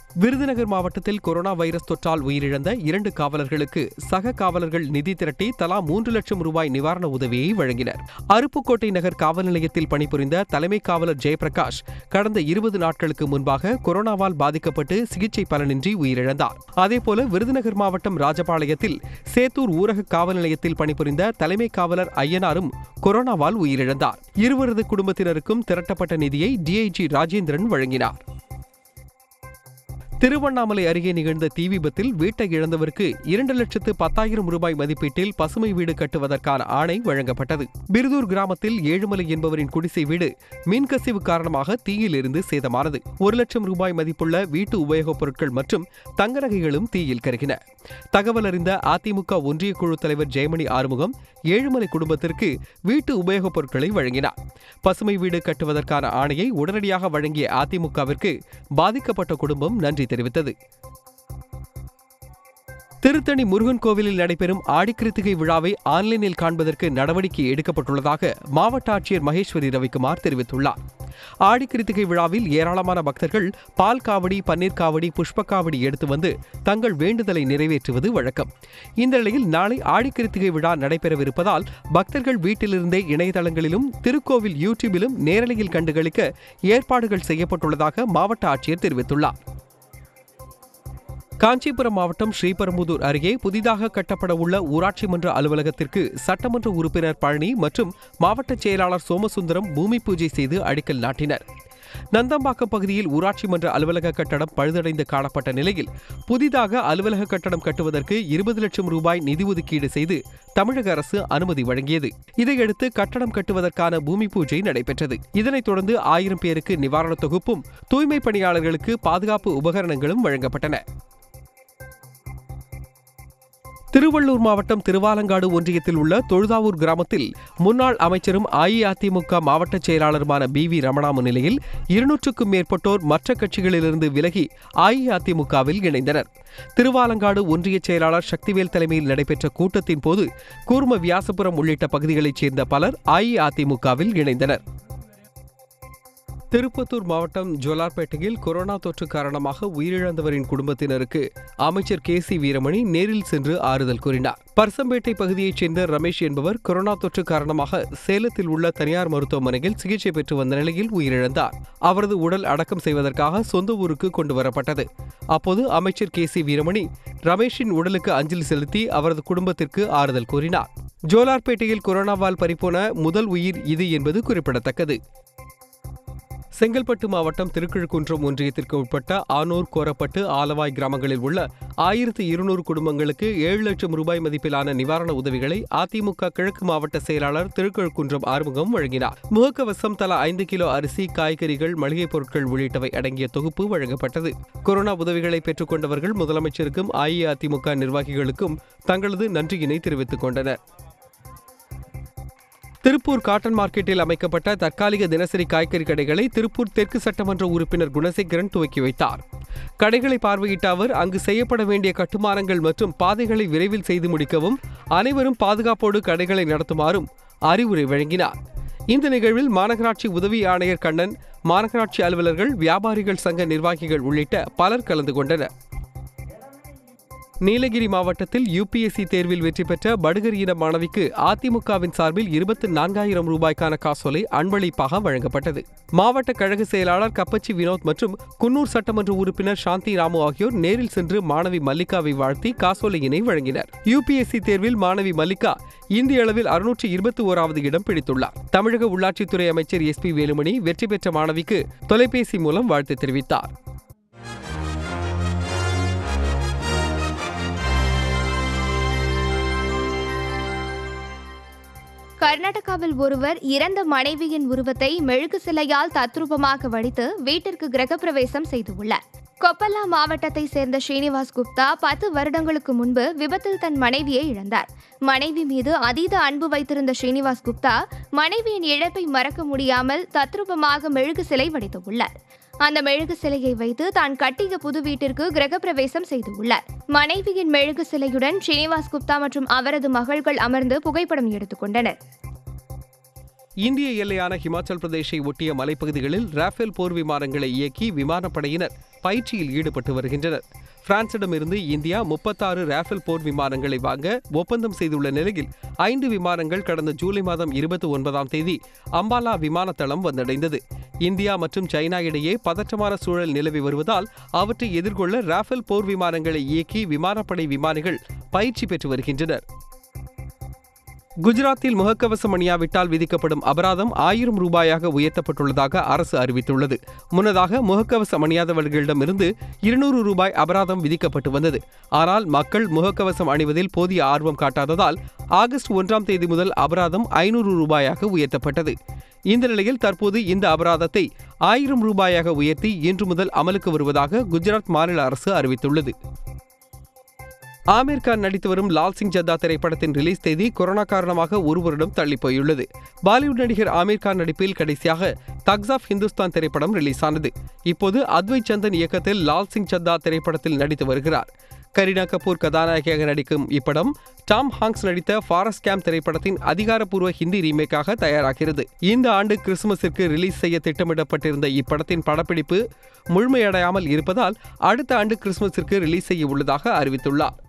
விருதுநகர் மாவட்டத்தில் corona virus தொற்றால் உயிரிழந்த 2 காவலர்களுக்கு சக காவலர்கள் நிதி திரட்டி தலா 3 லட்சம் ரூபாய் நிவாரண உதவியை வழங்கினர். அருப்புக்கோட்டை நகர் காவல் நிலையத்தில் பணிபுரிந்த தலைமை காவலர் ஜெயபிரகாஷ் கடந்த 20 நாட்களுக்கு முன்பாக கொரோனாவால் பாதிக்கப்பட்டு சிகிச்சை பலனின்றி உயிரிழந்தார். அதேபோல விருதுநகர் மாவட்டம் ராஜபாளையத்தில் சேத்தூர் ஊரக காவல் நிலையத்தில் பணிபுரிந்த தலைமை காவலர் ஐயனாரும் கொரோனாவால் உயிரிழந்தார். இருவரது குடும்பத்தினருக்கும் திரட்டப்பட்ட நிதியை டிஐஜி ராஜேந்திரன் வழங்கினார். திருவண்ணாமலை அருகே நிகழ்ந்த தீ விபத்தில் வீட்டை இழந்தவருக்கு 2,10,000 ரூபாய் மதிப்பீட்டில் பசுமை வீடு கட்டுவதற்கான ஆணை வழங்கப்பட்டது. பிருதூர் கிராமத்தில் ஏழுமலை என்பவரின் குடிசை வீடு மின்கசிவு காரணமாக தீயிலிருந்து சேதமானது. 1 லட்சம் ரூபாய் மதிப்புள்ள வீட்டு உபயோகப் பொருட்கள் மற்றும் தங்க நகைகளும் தீயில் கருகின. தகவல் அறிந்த அதிமுக ஒன்றிய குழு தலைவர் ஜெயமணி ஆறுமுகம் ஏழுமலை குடும்பத்திற்கு வீட்டு உபயோகப் பொருட்களை வழங்கினார். பசுமை வீடு கட்டுவதற்கான ஆணையை உடனடியாக வழங்கிய அதிமுகவிற்கு பாதிக்கப்பட்ட குடும்பம் நன்றி தெரிவித்தது. திருத்தணி முருகன் கோவிலில் நடைபெறும் ஆடிக்கிருத்திகை விழாவை ஆன்லைனில் காண்பதற்கு நடவடிக்கை எடுக்கப்பட்டுள்ளதாக மாவட்ட ஆட்சியர் மகேஸ்வரி ரவிக்குமார் தெரிவித்துள்ளார். ஆடிக்கிருத்திகை விழாவில் ஏராளமான பக்தர்கள் பால் காவடி, பன்னீர் காவடி, புஷ்ப காவடி எடுத்து வந்து தங்கள் வேண்டுதலை நிறைவேற்றுவது வழக்கம். இந்த நிலையில் நாளை ஆடிக்கிருத்திகை விழா நடைபெறவிருப்பதால் பக்தர்கள் வீட்டிலிருந்தே இணையதளங்களிலும் திருக்கோவில் யூடியூபிலும் நேரலையில் கண்டுகளிக்க ஏற்பாடுகள் செய்யப்பட்டுள்ளதாக மாவட்ட ஆட்சியர் தெரிவித்துள்ளார். காஞ்சிபுரம் மாவட்டம் ஸ்ரீபெரும்புதூர் அருகே புதிதாக கட்டப்பட உள்ள ஊராட்சி மன்ற அலுவலகத்திற்கு சட்டமன்ற உறுப்பினர் பழனி மற்றும் மாவட்ட செயலாளர் சோமசுந்தரம் பூமி பூஜை செய்து அடிக்கல் நாட்டினர். நந்தம்பாக்கம் பகுதியில் ஊராட்சி மன்ற அலுவலக கட்டடம் பழுதடைந்து காணப்பட்ட நிலையில் புதிதாக அலுவலக கட்டடம் கட்டுவதற்கு 20 லட்சம் ரூபாய் நிதி ஒதுக்கீடு செய்து தமிழக அரசு அனுமதி வழங்கியது. இதையடுத்து கட்டடம் கட்டுவதற்கான பூமி பூஜை நடைபெற்றது. இதனைத் தொடர்ந்து 1000 பேருக்கு நிவாரணத் தொகுப்பும் தூய்மை பணியாளர்களுக்கு பாதுகாப்பு உபகரணங்களும் வழங்கப்பட்டன. திருவள்ளூர் மாவட்டம் திருவாலங்காடு ஒன்றியத்தில் உள்ள தொழுதாவூர் கிராமத்தில் முன்னாள் அமைச்சரும் அஇஅதிமுக மாவட்ட செயலாளருமான BV ரமணா முன்னிலையில் 200க்கும் மேற்பட்டோர் மற்ற கட்சிகளிலிருந்து விலகி அஇஅதிமுகவில் இணைந்தனர். திருவாலங்காடு ஒன்றிய செயலாளர் சக்திவேல் தலைமையில் நடைபெற்ற கூட்டத்தின் போது கூர்ம வியாசபுரம் உள்ளிட்ட பகுதிகளைச் சேர்ந்த பலர் அஇஅதிமுகவில் இணைந்தனர். திருப்பத்தூர் மாவட்டம் ஜோலார்பேட்டையில் கொரோனா தொற்று காரணமாக உயிரிழந்தவரின் குடும்பத்தினருக்கு அமைச்சர் KC வீரமணி நேரில் சென்று ஆறுதல் கூறினார். பர்சம்பேட்டை பகுதியைச் சேர்ந்த ரமேஷ் என்பவர் கொரோனா தொற்று காரணமாக சேலத்தில் உள்ள தனியார் மருத்துவமனையில் சிகிச்சை பெற்று வந்த நிலையில் உயிரிழந்தார். அவரது உடல் அடக்கம் செய்வதற்காக சொந்த ஊருக்கு கொண்டு வரப்பட்டது. அப்போது அமைச்சர் KC வீரமணி ரமேஷின் உடலுக்கு அஞ்சலி செலுத்தி அவரது குடும்பத்திற்கு ஆறுதல் கூறினார். ஜோலார்பேட்டையில் கொரோனாவால் பறிபோன முதல் உயிர் இது என்பது குறிப்பிடத்தக்கது. செங்கல்பட்டு மாவட்டம் திருக்கழுக்குன்றம் ஒன்றியத்திற்கு உட்பட்ட ஆனூர், கோரப்பட்டு, ஆலவாய் கிராமங்களில் உள்ள 1200 குடும்பங்களுக்கு 7 லட்சம் ரூபாய் மதிப்பிலான நிவாரண உதவிகளை அதிமுக கிழக்கு மாவட்ட செயலாளர் திருக்கழுக்குன்றம் ஆறுமுகம் வழங்கினார். முகக்கவசம், தலா 5 கிலோ அரிசி, காய்கறிகள், மளிகைப் பொருட்கள் உள்ளிட்டவை அடங்கிய தொகுப்பு வழங்கப்பட்டது. கொரோனா உதவிகளை பெற்றுக் கொண்டவர்கள் முதலமைச்சருக்கும் அஇஅதிமுக நிர்வாகிகளுக்கும் தங்களது நன்றியினை தெரிவித்துக் கொண்டனர். திருப்பூர் காட்டன் மார்க்கெட்டில் அமைக்கப்பட்ட தற்காலிக தினசரி காய்கறி கடைகளை திருப்பூர் தெற்கு சட்டமன்ற உறுப்பினர் குணசேகரன் துவக்கி வைத்தார். கடைகளை பார்வையிட்ட அவர் அங்கு செய்யப்பட வேண்டிய கட்டுமானங்கள் மற்றும் பாதைகளை விரைவில் செய்து முடிக்கவும் அனைவரும் பாதுகாப்போடு கடைகளை நடத்துமாறும் அறிவுரை வழங்கினார். இந்த நிகழ்வில் மாநகராட்சி உதவி ஆணையர் கண்ணன், மாநகராட்சி அலுவலர்கள், வியாபாரிகள் சங்க நிர்வாகிகள் உள்ளிட்ட பலர் கலந்து கொண்டனர். நீலகிரி மாவட்டத்தில் UPSC தேர்வில் வெற்றி பெற்ற படுகர் இன மாணவிக்கு அதிமுகவின் சார்பில் 24,000 ரூபாய்க்கான காசோலை அன்பளிப்பாக வழங்கப்பட்டது. மாவட்ட கழக செயலாளர் கப்பச்சி வினோத் மற்றும் குன்னூர் சட்டமன்ற உறுப்பினர் சாந்தி ராமு ஆகியோர் நேரில் சென்று மாணவி மல்லிகாவை வாழ்த்தி காசோலையினை வழங்கினர். UPSC தேர்வில் மாணவி மல்லிகா இந்திய அளவில் 621வது இடம் பிடித்துள்ளார். தமிழக உள்ளாட்சித்துறை அமைச்சர் SP வேலுமணி வெற்றி பெற்ற மாணவிக்கு தொலைபேசி மூலம் வாழ்த்து தெரிவித்தார். கர்நாடகாவில் ஒருவர் இறந்த மனைவியின் உருவத்தை மெழுகு சிலையால் தத்ரூபமாக வடித்து வீட்டிற்கு கிரகப்பிரவேசம் செய்துள்ளார். கொப்பல்லா மாவட்டத்தை சேர்ந்த ஸ்ரீனிவாஸ் குப்தா 10 வருடங்களுக்கு முன்பு விபத்தில் தன் மனைவியை இழந்தார். மனைவி மீது அதீத அன்பு வைத்திருந்த ஸ்ரீனிவாஸ் குப்தா மனைவியின் இழப்பை மறக்க முடியாமல் தத்ரூபமாக மெழுகு சிலை வடித்துள்ளார். அந்த மெழுகு சிலையை வைத்து தான் கட்டிய புது வீட்டிற்கு கிரகப்பிரவேசம் செய்துள்ளார். மனைவியின் மெழுகு சிலையுடன் ஸ்ரீனிவாஸ் குப்தா மற்றும் அவரது மகள்கள் அமர்ந்து புகைப்படம் எடுத்துக் கொண்டனர். இந்திய எல்லையான ஹிமாச்சல் பிரதேஷை ஒட்டிய மலைப்பகுதிகளில் ராஃபேல் போர் விமானங்களை இயக்கி விமானப்படையினர் பயிற்சியில் ஈடுபட்டு வருகின்றனர். பிரான்சிடமிருந்து இந்தியா 36 ராஃபேல் போர் விமானங்களை வாங்க ஒப்பந்தம் செய்துள்ள நிலையில் 5 விமானங்கள் கடந்த ஜூலை மாதம் 29ஆம் தேதி அம்பாலா விமானத்தளம் வந்தடைந்தது. இந்தியா மற்றும் சைனா இடையே பதற்றமான சூழல் நிலவி வருவதால் அவற்றை எதிர்கொள்ள ராஃபேல் போர் விமானங்களை இயக்கி விமானப்படை விமானிகள் பயிற்சி பெற்று வருகின்றனர். குஜராத்தில் முகக்கவசம் அணியாவிட்டால் விதிக்கப்படும் அபராதம் 1000 ரூபாயாக உயர்த்தப்பட்டுள்ளதாக அரசு அறிவித்துள்ளது. முன்னதாக முகக்கவசம் அணியாதவர்களிடமிருந்து 200 ரூபாய் அபராதம் விதிக்கப்பட்டு வந்தது. ஆனால் மக்கள் முகக்கவசம் அணிவதில் போதிய ஆர்வம் காட்டாததால் ஆகஸ்ட் 1ஆம் தேதி முதல் அபராதம் 500 ரூபாயாக உயர்த்தப்பட்டது. இந்த நிலையில் தற்போது இந்த அபராதத்தை 1000 ரூபாயாக உயர்த்தி இன்று முதல் அமலுக்கு வருவதாக குஜராத் மாநில அரசு அறிவித்துள்ளது. ஆமீர் கான் நடித்து வரும் லால் சிங் சத்தா திரைப்படத்தின் ரிலீஸ் தேதி கொரோனா காரணமாக ஒரு வருடம் தள்ளிப்போயுள்ளது. பாலிவுட் நடிகர் ஆமீர் கான் நடிப்பில் கடைசியாக தக்ஸ் ஆஃப் ஹிந்துஸ்தான் திரைப்படம் ரிலீஸ் ஆனது. இப்போது அத்வை சந்தன் இயக்கத்தில் லால் சிங் சத்தா திரைப்படத்தில் நடித்து வருகிறார். கரீனா கபூர் கதாநாயகியாக நடிக்கும் இப்படம் டாம் ஹாங்க்ஸ் நடித்த ஃபாரஸ்ட் கேம்ப் திரைப்படத்தின் அதிகாரப்பூர்வ ஹிந்தி ரீமேக்காக தயாராகிறது. இந்த ஆண்டு கிறிஸ்துமஸிற்கு ரிலீஸ் செய்ய திட்டமிடப்பட்டிருந்த இப்படத்தின் படப்பிடிப்பு முழுமையடையாமல் இருப்பதால் அடுத்த ஆண்டு கிறிஸ்துமஸிற்கு ரிலீஸ் செய்ய உள்ளதாக அறிவித்துள்ளார்.